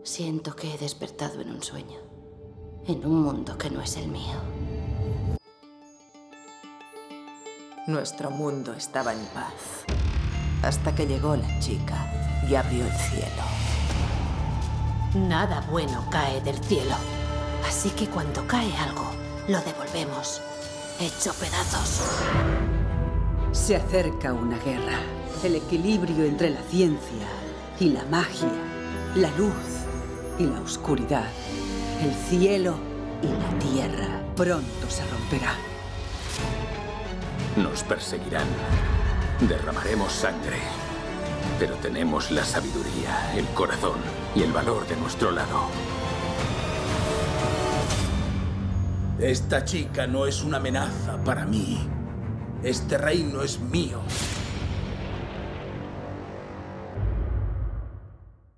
Siento que he despertado en un sueño, en un mundo que no es el mío. Nuestro mundo estaba en paz, hasta que llegó la chica y abrió el cielo. Nada bueno cae del cielo, así que cuando cae algo, lo devolvemos, hecho pedazos. Se acerca una guerra. El equilibrio entre la ciencia y la magia, la luz y la oscuridad, el cielo y la tierra, pronto se romperá. Nos perseguirán. Derramaremos sangre. Pero tenemos la sabiduría, el corazón y el valor de nuestro lado. Esta chica no es una amenaza para mí. Este reino es mío.